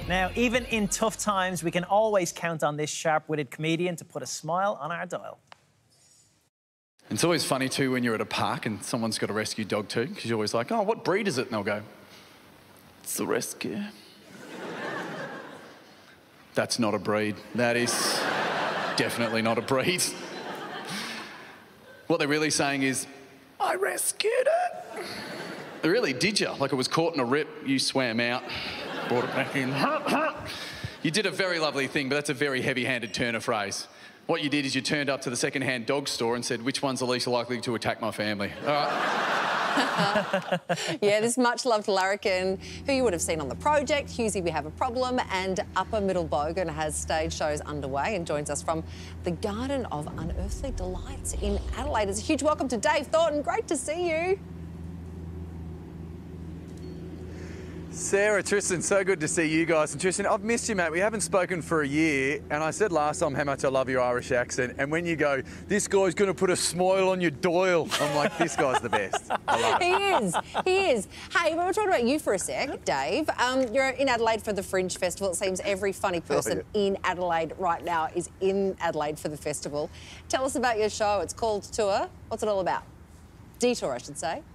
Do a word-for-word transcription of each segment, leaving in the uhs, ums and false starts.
Now, even in tough times, we can always count on this sharp-witted comedian to put a smile on our dial. It's always funny, too, when you're at a park and someone's got a rescue dog, too, because you're always like, oh, what breed is it? And they'll go, it's the rescue. That's not a breed. That is definitely not a breed. What they're really saying is, I rescued it. Really, did you? Like it was caught in a rip, you swam out, brought it back in. You did a very lovely thing, but that's a very heavy-handed turn of phrase. What you did is you turned up to the second-hand dog store and said, which one's the least likely to attack my family? All right. Yeah, this much-loved larrikin, who you would have seen on The Project, Hughesy, We Have a Problem, and Upper Middle Bogan has stage shows underway and joins us from the Garden of Unearthly Delights in Adelaide. It's a huge welcome to Dave Thornton. Great to see you. Sarah, Tristan, so good to see you guys. And Tristan, I've missed you, mate. We haven't spoken for a year, and I said last time how much I love your Irish accent. And when you go, this guy's going to put a smile on your Doyle, I'm like, this guy's the best. I love it. He is. He is. Hey, we're talking about you for a sec, Dave. Um, you're in Adelaide for the Fringe Festival. It seems every funny person oh, yeah. in Adelaide right now is in Adelaide for the festival. Tell us about your show. It's called Tour. What's it all about? Detour, I should say.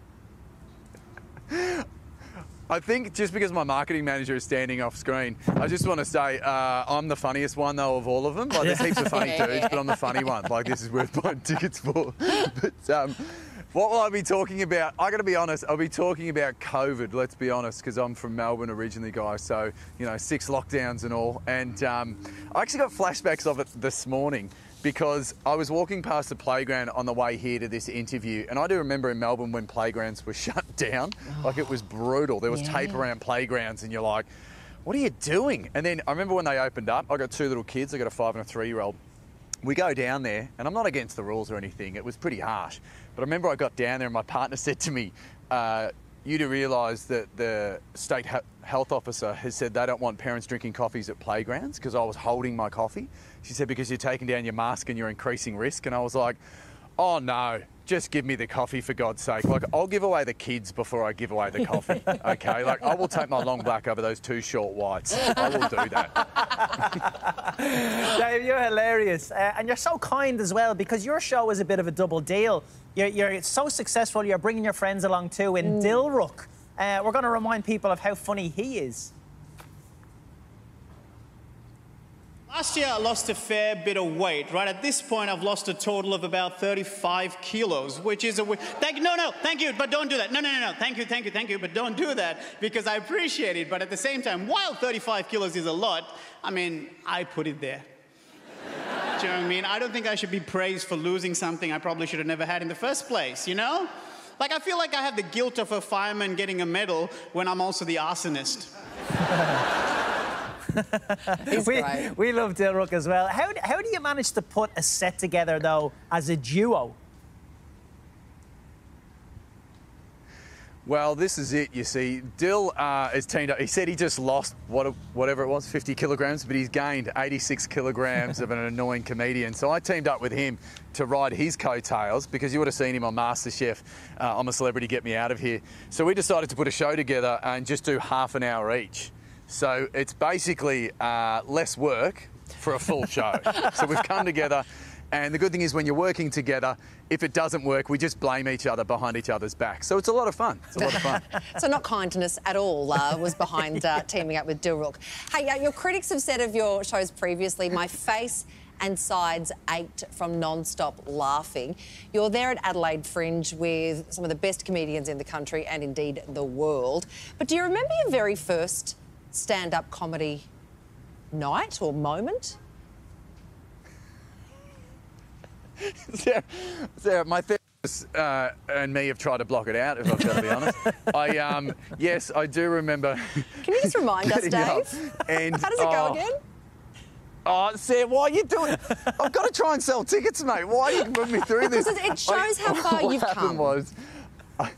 I think just because my marketing manager is standing off screen, I just want to say uh, I'm the funniest one, though, of all of them. Like, there's heaps of funny dudes, but I'm the funny one. Like, this is worth buying tickets for. But um, what will I be talking about? I got to be honest, I'll be talking about COVID, let's be honest, because I'm from Melbourne originally, guys. So, you know, six lockdowns and all. And um, I actually got flashbacks of it this morning, because I was walking past the playground on the way here to this interview, and I do remember in Melbourne when playgrounds were shut down, oh, like it was brutal. There was yeah. tape around playgrounds and you're like, what are you doing? And then I remember when they opened up, I got two little kids, I got a five and a three-year-old. We go down there, and I'm not against the rules or anything, it was pretty harsh. But I remember I got down there and my partner said to me, uh, you do realise that the state ha health officer has said they don't want parents drinking coffees at playgrounds, because I was holding my coffee. She said, because you're taking down your mask and you're increasing risk. And I was like, oh no, just give me the coffee for God's sake. Like, I'll give away the kids before I give away the coffee, okay? Like, I will take my long black over those two short whites. I will do that. Dave, you're hilarious. Uh, and you're so kind as well, because your show is a bit of a double deal. You're, you're so successful, you're bringing your friends along too in mm. Dilrook. Uh, we're going to remind people of how funny he is. Last year, I lost a fair bit of weight, right? At this point, I've lost a total of about thirty-five kilos, which is a... Thank you, no, no, thank you, but don't do that. No, no, no, no, thank you, thank you, thank you, but don't do that, because I appreciate it. But at the same time, while thirty-five kilos is a lot, I mean, I put it there. Do you know what I mean? I don't think I should be praised for losing something I probably should have never had in the first place, you know? Like, I feel like I have the guilt of a fireman getting a medal when I'm also the arsonist. we, we love Dilrook as well. How, how do you manage to put a set together, though, as a duo? Well, this is it, you see. Dill uh, is teamed up. He said he just lost what, whatever it was, fifty kilograms, but he's gained eighty-six kilograms of an annoying comedian. So I teamed up with him to ride his coattails, because you would have seen him on MasterChef. Uh, I'm a Celebrity, Get Me Out of Here. So we decided to put a show together and just do half an hour each. So it's basically uh, less work for a full show. So we've come together, and the good thing is when you're working together, if it doesn't work, we just blame each other behind each other's backs. So it's a lot of fun. It's a lot of fun. So not kindness at all uh, was behind uh, teaming up with Dilrook. Hey, uh, your critics have said of your shows previously, my face and sides ached from non-stop laughing. You're there at Adelaide Fringe with some of the best comedians in the country and indeed the world. But do you remember your very first stand-up comedy night or moment? Sarah, Sarah, my therapist uh, and me have tried to block it out, if I've got to be honest. I, um, yes, I do remember. Can you just remind us, Dave? And, how does it oh, go again? Oh, Sarah, why are you doing it? I've got to try and sell tickets, mate. Why are you putting me through this? Because it shows I, how far what you've happened come. Was, I,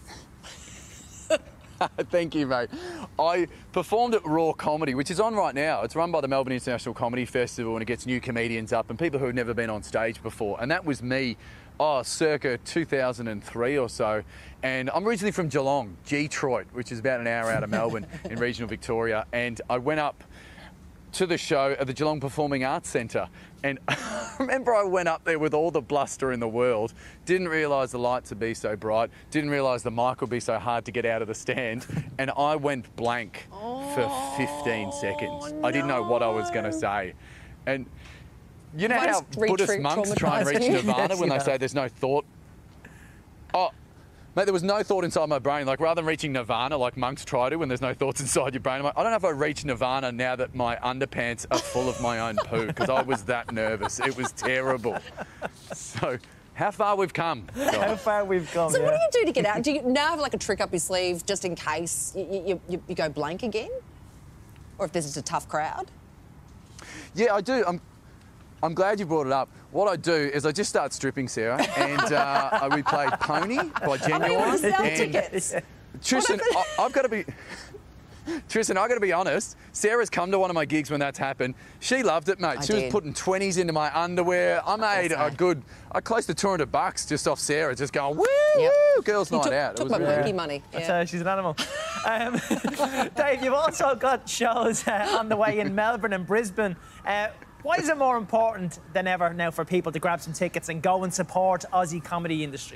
thank you, mate. I performed at Raw Comedy, which is on right now. It's run by the Melbourne International Comedy Festival, and it gets new comedians up and people who have never been on stage before. And that was me, oh, circa two thousand three or so. And I'm originally from Geelong, Detroit, which is about an hour out of Melbourne in regional Victoria. And I went up to the show at the Geelong Performing Arts Centre. And I remember I went up there with all the bluster in the world, didn't realise the lights would be so bright, didn't realise the mic would be so hard to get out of the stand, and I went blank oh, for fifteen seconds. No. I didn't know what I was going to say. And you know If I how just reach- Buddhist monks try and reach traumatised you. nirvana Yes, when you they have. say there's no thought? Oh, mate, there was no thought inside my brain. Like, rather than reaching nirvana like monks try to when there's no thoughts inside your brain, I'm like, I don't know if I reach nirvana now that my underpants are full of my own poo, because I was that nervous. It was terrible. So, how far we've come, How guys. far we've come. So yeah. what do you do to get out? Do you now have like a trick up your sleeve just in case you, you, you, you go blank again? Or if there's just a tough crowd? Yeah, I do. I'm, I'm glad you brought it up. What I do is I just start stripping, Sarah, and uh, we played Pony by I mean, you want Genuine. to sell and tickets. Tristan, I, I've got to be... Tristan, I've got to be honest. Sarah's come to one of my gigs when that's happened. She loved it, mate. I she did. was putting twenties into my underwear. I made so. a good, I close to two hundred bucks just off Sarah, just going, woo, Yep. woo, girls' You night took, out. It took was my really monkey good. money. That's, Yeah. uh, she's an animal. Um, Dave, you've also got shows uh, on the way in Melbourne and Brisbane. Uh, why is it more important than ever now for people to grab some tickets and go and support Aussie comedy industry?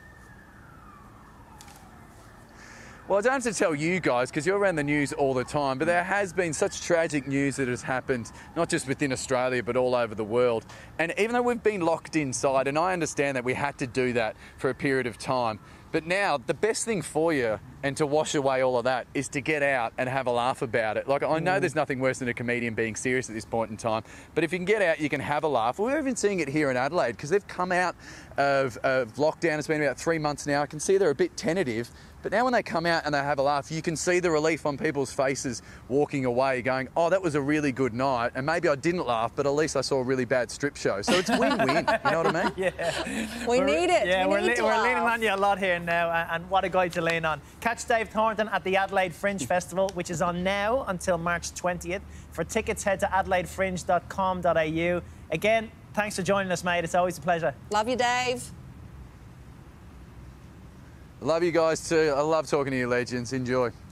Well, I don't have to tell you guys because you're around the news all the time, but there has been such tragic news that has happened, not just within Australia, but all over the world. And even though we've been locked inside, and I understand that we had to do that for a period of time, but now the best thing for you and to wash away all of that is to get out and have a laugh about it. Like, I know there's nothing worse than a comedian being serious at this point in time, but if you can get out, you can have a laugh. We're even seeing it here in Adelaide because they've come out of, of lockdown. It's been about three months now. I can see they're a bit tentative. But now when they come out and they have a laugh, you can see the relief on people's faces walking away going, oh, that was a really good night. And maybe I didn't laugh, but at least I saw a really bad strip show. So it's win-win, you know what I mean? Yeah. We We're- need it. Yeah, we we're, need le- to we're laugh. leaning on you a lot here now, uh, and what a guy to lean on. Catch Dave Thornton at the Adelaide Fringe Festival, which is on now until March twentieth. For tickets, head to adelaide fringe dot com dot a u. Again, thanks for joining us, mate. It's always a pleasure. Love you, Dave. Love you guys too. I love talking to you legends. Enjoy.